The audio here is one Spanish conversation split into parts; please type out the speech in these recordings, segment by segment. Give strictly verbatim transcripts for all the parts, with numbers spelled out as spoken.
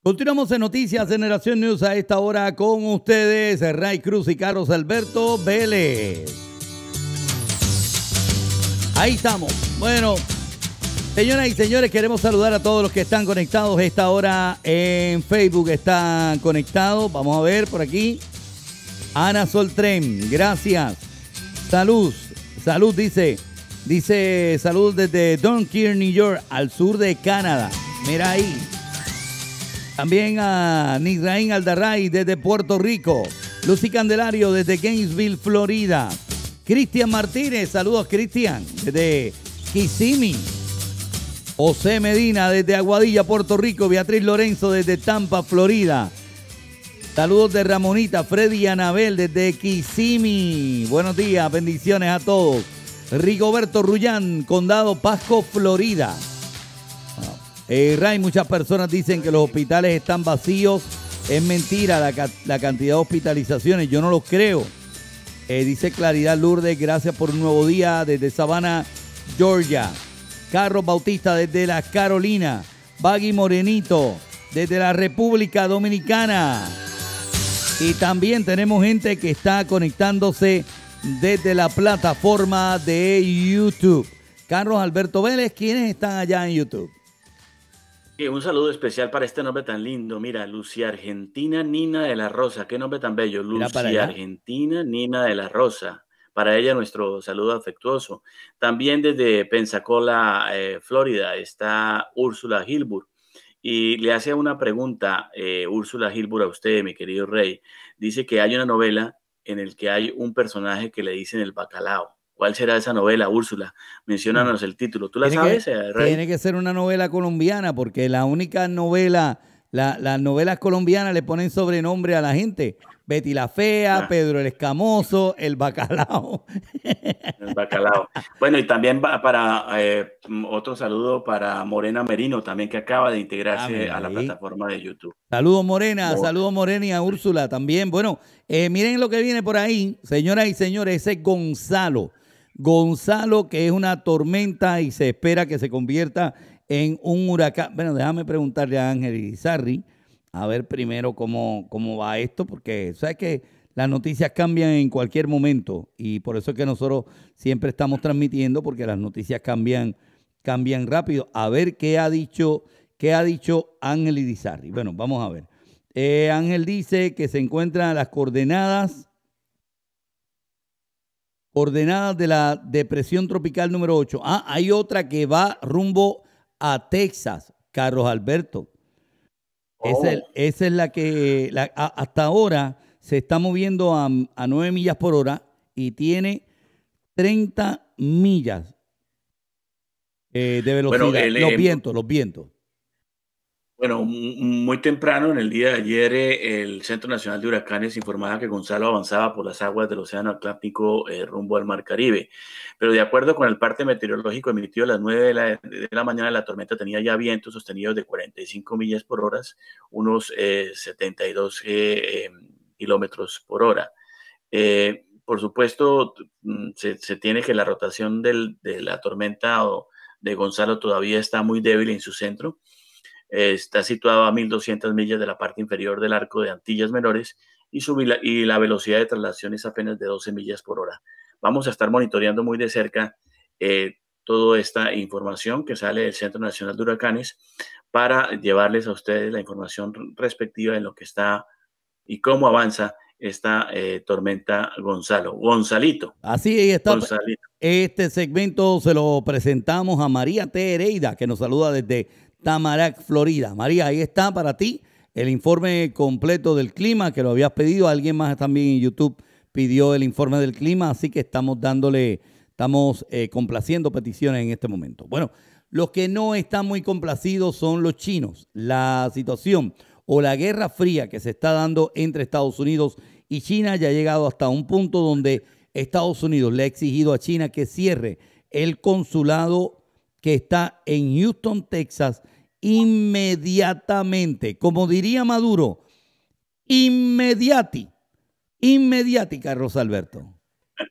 Continuamos en Noticias Generación News a esta hora con ustedes, Ray Cruz y Carlos Alberto Vélez. Ahí estamos. Bueno, señoras y señores, queremos saludar a todos los que están conectados a esta hora en Facebook. Están conectados. Vamos a ver por aquí. Ana Soltrem, gracias. Salud, salud dice, dice salud desde Dunkirk, New York, al sur de Canadá. Mira ahí. También a Nisraín Aldarray desde Puerto Rico. Lucy Candelario desde Gainesville, Florida. Cristian Martínez, saludos Cristian, desde Kissimmee. José Medina desde Aguadilla, Puerto Rico. Beatriz Lorenzo desde Tampa, Florida. Saludos de Ramonita, Freddy y Anabel desde Kissimmee. Buenos días, bendiciones a todos. Rigoberto Rullán, Condado Pasco, Florida. Eh, Ray, muchas personas dicen que los hospitales están vacíos. Es mentira la, la cantidad de hospitalizaciones. Yo no lo creo. Eh, dice Claridad Lourdes, gracias por un nuevo día desde Savannah, Georgia. Carlos Bautista desde la Carolina. Baggy Morenito desde la República Dominicana. Y también tenemos gente que está conectándose desde la plataforma de YouTube. Carlos Alberto Vélez, ¿quiénes están allá en YouTube? Un saludo especial para este nombre tan lindo. Mira, Lucia Argentina Nina de la Rosa. Qué nombre tan bello. Lucia Argentina Nina de la Rosa. Para ella nuestro saludo afectuoso. También desde Pensacola, eh, Florida, está Úrsula Gilbur. Y le hace una pregunta, eh, Úrsula Gilbur, a usted, mi querido Rey. Dice que hay una novela en el que hay un personaje que le dicen el bacalao. ¿Cuál será esa novela, Úrsula? Menciónanos el título. ¿Tú la tiene sabes, que, Rey? Tiene que ser una novela colombiana, porque la única novela, la, las novelas colombianas le ponen sobrenombre a la gente. Betty la Fea, ah. Pedro el Escamoso, el Bacalao. El Bacalao. Bueno, y también va para eh, otro saludo para Morena Merino, también que acaba de integrarse ah, a la plataforma de YouTube. Saludos Morena, Mor saludos Morena y a Úrsula también. Bueno, eh, miren lo que viene por ahí, señoras y señores, ese es Gonzalo. Gonzalo, que es una tormenta y se espera que se convierta en un huracán. Bueno, déjame preguntarle a Ángel Irizarry, a ver primero cómo, cómo va esto, porque sabes que las noticias cambian en cualquier momento y por eso es que nosotros siempre estamos transmitiendo, porque las noticias cambian, cambian rápido. A ver qué ha dicho, qué ha dicho Ángel Irizarry. Bueno, vamos a ver. Eh, Ángel dice que se encuentran las coordenadas Coordenadas de la depresión tropical número ocho. Ah, hay otra que va rumbo a Texas, Carlos Alberto. Oh. Esa, es, esa es la que la, a, hasta ahora se está moviendo a, a nueve millas por hora y tiene treinta millas eh, de velocidad. Bueno, el, los eh, vientos, los vientos. Bueno, muy temprano en el día de ayer el Centro Nacional de Huracanes informaba que Gonzalo avanzaba por las aguas del Océano Atlántico eh, rumbo al Mar Caribe. Pero de acuerdo con el parte meteorológico emitido a las nueve de la, de la mañana, la tormenta tenía ya vientos sostenidos de cuarenta y cinco millas por hora, unos eh, setenta y dos eh, eh, kilómetros por hora. Eh, por supuesto, se, se tiene que la rotación del, de la tormenta o de Gonzalo todavía está muy débil en su centro. Está situado a mil doscientas millas de la parte inferior del arco de Antillas Menores y, su, y la velocidad de traslación es apenas de doce millas por hora. Vamos a estar monitoreando muy de cerca eh, toda esta información que sale del Centro Nacional de Huracanes para llevarles a ustedes la información respectiva en lo que está y cómo avanza esta eh, tormenta Gonzalo. Gonzalito. Así está. Gonzalito. Este segmento se lo presentamos a María T. Hereida, que nos saluda desde Tamarack, Florida. María, ahí está para ti el informe completo del clima, que lo habías pedido. Alguien más también en YouTube pidió el informe del clima, así que estamos dándole, estamos eh, complaciendo peticiones en este momento. Bueno, los que no están muy complacidos son los chinos. La situación o la guerra fría que se está dando entre Estados Unidos y China ya ha llegado hasta un punto donde Estados Unidos le ha exigido a China que cierre el consulado que está en Houston, Texas, inmediatamente. Como diría Maduro, inmediati, inmediati, Carlos Alberto.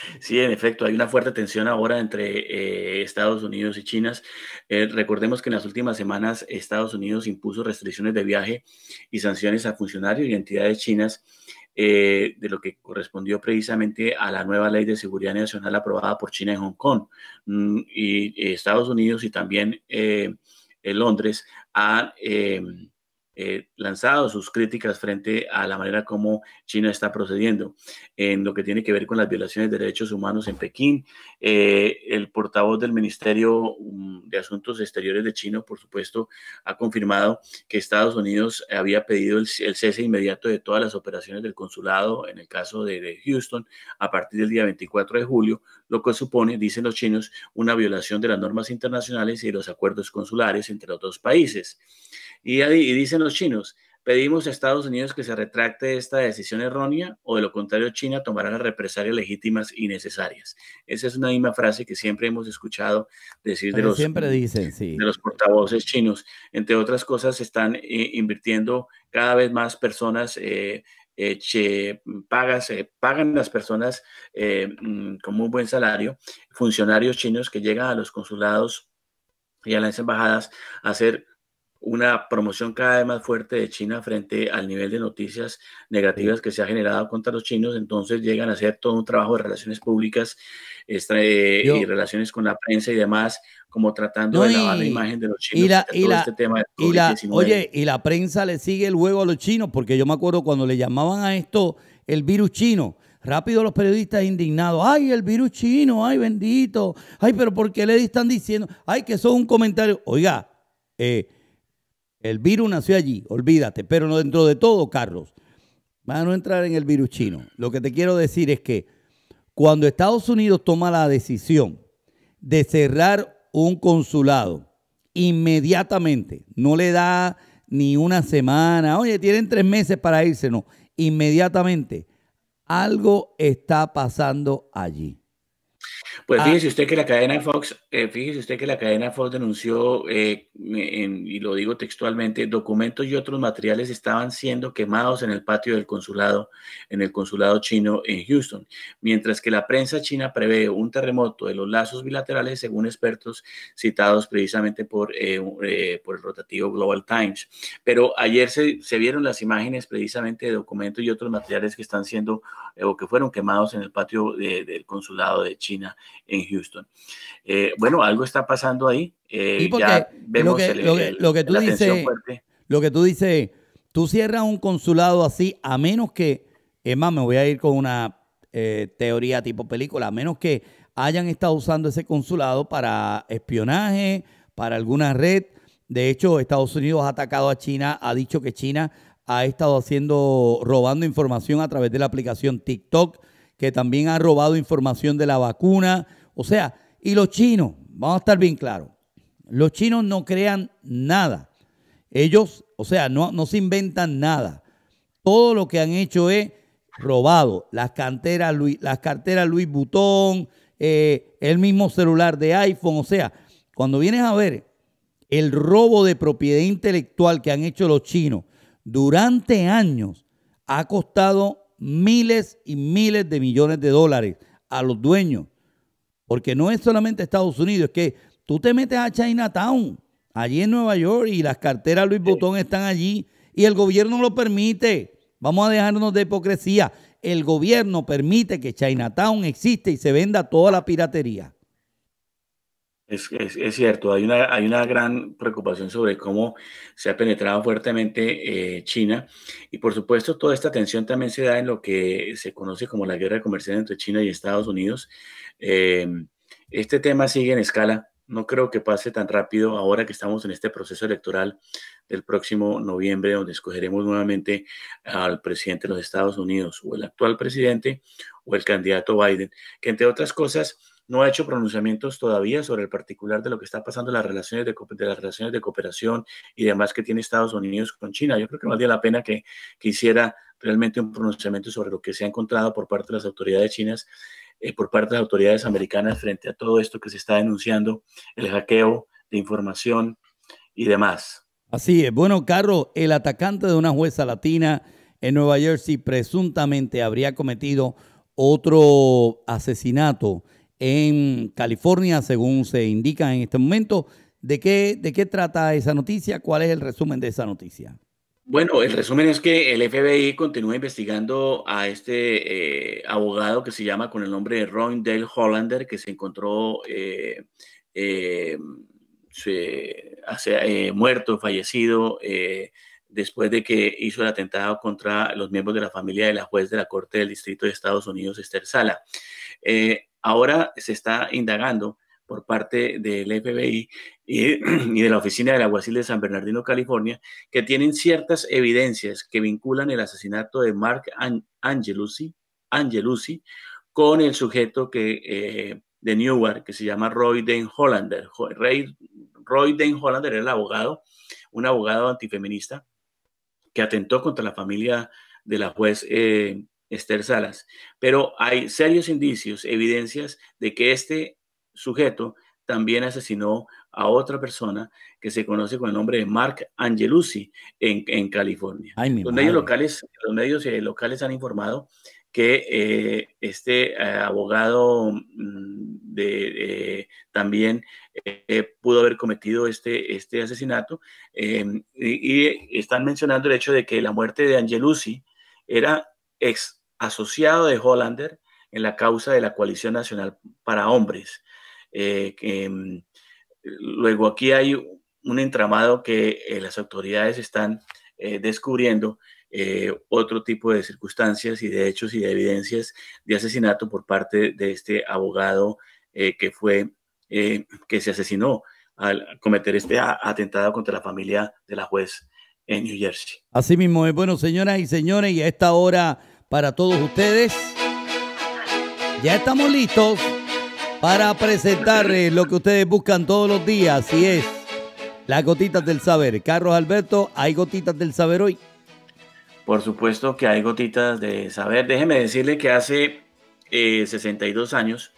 Sí, en efecto, hay una fuerte tensión ahora entre eh, Estados Unidos y China. Eh, recordemos que en las últimas semanas Estados Unidos impuso restricciones de viaje y sanciones a funcionarios y entidades chinas, eh, de lo que correspondió precisamente a la nueva ley de seguridad nacional aprobada por China en Hong Kong. Mm, y eh, Estados Unidos y también eh, en Londres han eh, eh, lanzado sus críticas frente a la manera como China está procediendo en lo que tiene que ver con las violaciones de derechos humanos en Pekín. Eh, el portavoz del Ministerio um, de Asuntos Exteriores de China, por supuesto, ha confirmado que Estados Unidos había pedido el, el cese inmediato de todas las operaciones del consulado en el caso de, de Houston a partir del día veinticuatro de julio, lo que supone, dicen los chinos, una violación de las normas internacionales y los acuerdos consulares entre los dos países. Y, y dicen los chinos, pedimos a Estados Unidos que se retracte de esta decisión errónea o de lo contrario China tomará las represalias legítimas y necesarias. Esa es una misma frase que siempre hemos escuchado decir de los, siempre dicen, sí. de los portavoces chinos. Entre otras cosas, están eh, invirtiendo cada vez más personas, eh, eh, che, pagas, eh, pagan las personas eh, con muy buen salario, funcionarios chinos que llegan a los consulados y a las embajadas a hacer una promoción cada vez más fuerte de China frente al nivel de noticias negativas sí. que se ha generado contra los chinos. Entonces llegan a hacer todo un trabajo de relaciones públicas eh, y relaciones con la prensa y demás, como tratando no, de lavar y, la imagen de los chinos y la, y todo la, este tema del COVID diecinueve. Oye, y la prensa le sigue luego a los chinos, porque yo me acuerdo cuando le llamaban a esto el virus chino, rápido los periodistas indignados, ay, el virus chino, ay, bendito, ay, pero ¿por qué le están diciendo? Ay, que eso es un comentario. Oiga, eh, el virus nació allí, olvídate, pero no dentro de todo, Carlos. Van a no entrar en el virus chino. Lo que te quiero decir es que cuando Estados Unidos toma la decisión de cerrar un consulado, inmediatamente, no le da ni una semana, oye, tienen tres meses para irse, no, inmediatamente, algo está pasando allí. Pues fíjese usted que la cadena Fox, eh, fíjese usted que la cadena Fox denunció, eh, en, y lo digo textualmente, documentos y otros materiales estaban siendo quemados en el patio del consulado, en el consulado chino en Houston, mientras que la prensa china prevé un terremoto de los lazos bilaterales, según expertos citados precisamente por, eh, eh, por el rotativo Global Times. Pero ayer se, se vieron las imágenes precisamente de documentos y otros materiales que están siendo eh, o que fueron quemados en el patio de, del consulado de China en Houston. Eh, bueno, algo está pasando ahí. Eh, ya vemos lo que, el, lo que, el, lo que tú la dices, tensión fuerte. Lo que tú dices, tú cierras un consulado así, a menos que, es más, me voy a ir con una eh, teoría tipo película, a menos que hayan estado usando ese consulado para espionaje, para alguna red. De hecho, Estados Unidos ha atacado a China, ha dicho que China ha estado haciendo, robando información a través de la aplicación TikTok, que también ha robado información de la vacuna. O sea, y los chinos, vamos a estar bien claros, los chinos no crean nada. Ellos, o sea, no, no se inventan nada. Todo lo que han hecho es robado. Las carteras Louis, las carteras Louis Vuitton, eh, el mismo celular de iPhone. O sea, cuando vienes a ver el robo de propiedad intelectual que han hecho los chinos durante años, ha costado miles y miles de millones de dólares a los dueños. Porque no es solamente Estados Unidos, es que tú te metes a Chinatown, allí en Nueva York, y las carteras Louis Vuitton están allí, y el gobierno lo permite. Vamos a dejarnos de hipocresía. El gobierno permite que Chinatown existe y se venda toda la piratería. Es, es, es cierto, hay una, hay una gran preocupación sobre cómo se ha penetrado fuertemente eh, China, y por supuesto toda esta tensión también se da en lo que se conoce como la guerra comercial entre China y Estados Unidos. Eh, este tema sigue en escala, no creo que pase tan rápido ahora que estamos en este proceso electoral del próximo noviembre, donde escogeremos nuevamente al presidente de los Estados Unidos, o el actual presidente o el candidato Biden, que entre otras cosas no ha hecho pronunciamientos todavía sobre el particular de lo que está pasando en las relaciones de, de las relaciones de cooperación y demás que tiene Estados Unidos con China. Yo creo que valdría la pena que, que hiciera realmente un pronunciamiento sobre lo que se ha encontrado por parte de las autoridades chinas, eh, por parte de las autoridades americanas frente a todo esto que se está denunciando, el hackeo de información y demás. Así es. Bueno, Carlos, el atacante de una jueza latina en Nueva Jersey presuntamente habría cometido otro asesinato en California, según se indica en este momento. ¿De qué, de qué trata esa noticia? ¿Cuál es el resumen de esa noticia? Bueno, el resumen es que el F B I continúa investigando a este eh, abogado que se llama con el nombre de Ron Dale Hollander, que se encontró eh, eh, se, hace, eh, muerto, fallecido, eh, después de que hizo el atentado contra los miembros de la familia de la juez de la Corte del Distrito de Estados Unidos, Esther Sala. Eh, ahora se está indagando por parte del F B I y, y de la Oficina del Alguacil de San Bernardino, California, que tienen ciertas evidencias que vinculan el asesinato de Mark Angelucci, Angelucci con el sujeto que, eh, de Newark, que se llama Roy Dane Hollander. Roy, Roy Dane Hollander era el abogado, un abogado antifeminista que atentó contra la familia de la juez eh, Esther Salas. Pero hay serios indicios, evidencias de que este sujeto también asesinó a otra persona que se conoce con el nombre de Mark Angelucci en, en California. Ay, mi los, madre. medios locales, los medios eh, locales han informado que eh, este eh, abogado mm, de, eh, también eh, pudo haber cometido este, este asesinato eh, y, y están mencionando el hecho de que la muerte de Angelucci era ex asociado de Hollander en la causa de la Coalición Nacional para Hombres. Eh, que, um, luego aquí hay un entramado que eh, las autoridades están eh, descubriendo eh, otro tipo de circunstancias y de hechos y de evidencias de asesinato por parte de este abogado eh, que fue eh, que se asesinó al cometer este atentado contra la familia de la juez en New Jersey. Así mismo es. Bueno, señoras y señores, y a esta hora para todos ustedes ya estamos listos para presentarles lo que ustedes buscan todos los días, y es las gotitas del saber. Carlos Alberto, ¿hay gotitas del saber hoy? Por supuesto que hay gotitas de saber. Déjeme decirle que hace eh, sesenta y dos años,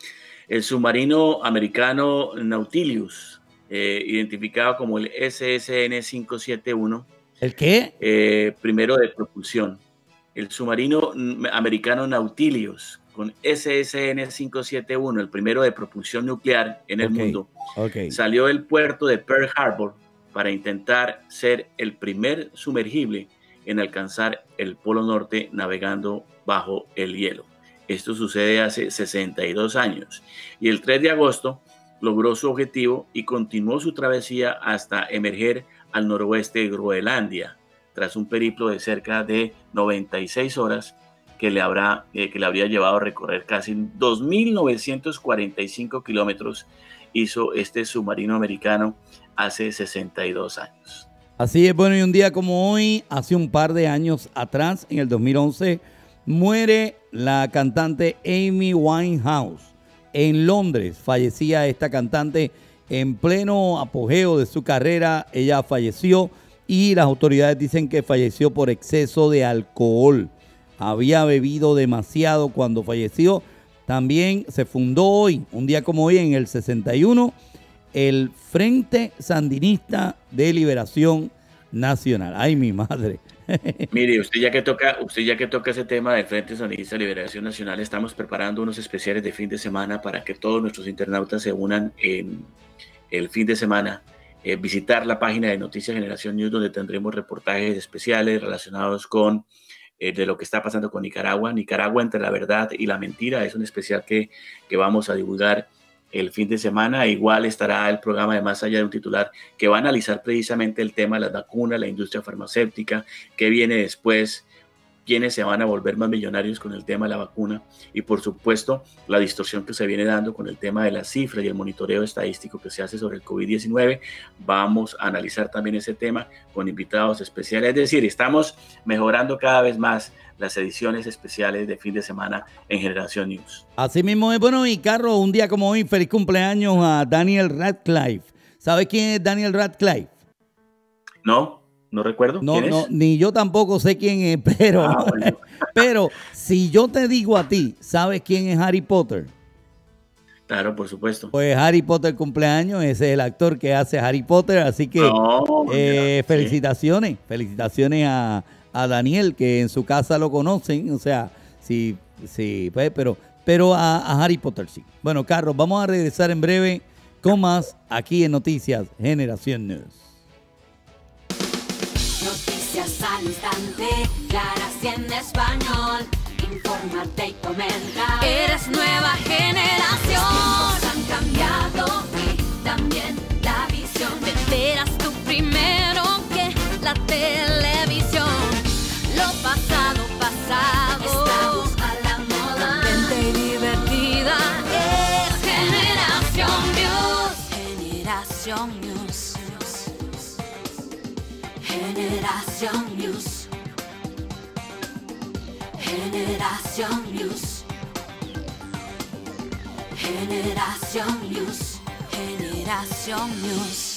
el submarino americano Nautilus, eh, identificado como el S S N quinientos setenta y uno. ¿El qué? Eh, primero de propulsión. El submarino americano Nautilus, con S S N quinientos setenta y uno, el primero de propulsión nuclear en el okay, mundo, okay. salió del puerto de Pearl Harbor para intentar ser el primer sumergible en alcanzar el Polo Norte navegando bajo el hielo. Esto sucede hace sesenta y dos años. Y el tres de agosto logró su objetivo y continuó su travesía hasta emerger al noroeste de Groenlandia, tras un periplo de cerca de noventa y seis horas que le, habrá, eh, que le habría llevado a recorrer casi dos mil novecientos cuarenta y cinco kilómetros, hizo este submarino americano hace sesenta y dos años. Así es. Bueno, y un día como hoy, hace un par de años atrás, en el dos mil once, muere la cantante Amy Winehouse en Londres. Fallecía esta cantante en pleno apogeo de su carrera. Ella falleció y las autoridades dicen que falleció por exceso de alcohol. Había bebido demasiado cuando falleció. También se fundó hoy, un día como hoy, en el sesenta y uno, el Frente Sandinista de Liberación Nacional. Ay, mi madre. Mire, usted ya que toca, usted ya que toca ese tema del Frente Sandinista de Liberación Nacional, estamos preparando unos especiales de fin de semana para que todos nuestros internautas se unan en el fin de semana. Eh, visitar la página de Noticias Generación News, donde tendremos reportajes especiales relacionados con eh, de lo que está pasando con Nicaragua. Nicaragua entre la verdad y la mentira es un especial que, que vamos a divulgar el fin de semana. Igual estará el programa de Más Allá de un Titular, que va a analizar precisamente el tema de las vacunas, la industria farmacéutica, qué viene después, quiénes se van a volver más millonarios con el tema de la vacuna y, por supuesto, la distorsión que se viene dando con el tema de las cifras y el monitoreo estadístico que se hace sobre el COVID diecinueve. Vamos a analizar también ese tema con invitados especiales. Es decir, estamos mejorando cada vez más las ediciones especiales de fin de semana en Generación News. Así mismo es. Bueno, y Carlos, un día como hoy, feliz cumpleaños a Daniel Radcliffe. ¿Sabes quién es Daniel Radcliffe? No. No recuerdo. No, ¿Quién no, es? Ni yo tampoco sé quién es, pero, ah, bueno. pero si yo te digo a ti, ¿sabes quién es Harry Potter? Claro, por supuesto. Pues Harry Potter cumpleaños, ese es el actor que hace Harry Potter, así que no, eh, ya, felicitaciones, sí. felicitaciones a, a Daniel, que en su casa lo conocen, o sea, si Sí, pues, pero, pero a, a Harry Potter sí. Bueno, Carlos, vamos a regresar en breve con más aquí en Noticias Generación News. Noticias al instante, claras y en español. Infórmate y comenta. Eres nueva generación. Los tiempos han cambiado y también la visión. Te enteras tú primero que la televisión. Lo pasado, pasado. Estamos a la moda. Contenta y divertida. Es Generación News. Generación News. Generación News. Generación News. Generación News. Generación News.